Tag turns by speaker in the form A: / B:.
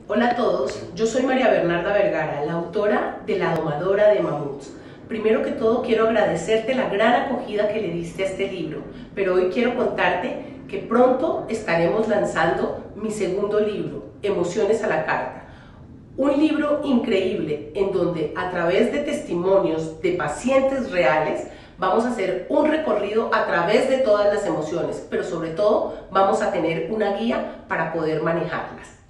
A: Hola a todos, yo soy María Bernarda Vergara, la autora de La domadora de mamuts. Primero que todo quiero agradecerte la gran acogida que le diste a este libro, pero hoy quiero contarte que pronto estaremos lanzando mi segundo libro, Emociones a la carta. Un libro increíble en donde a través de testimonios de pacientes reales vamos a hacer un recorrido a través de todas las emociones, pero sobre todo vamos a tener una guía para poder manejarlas.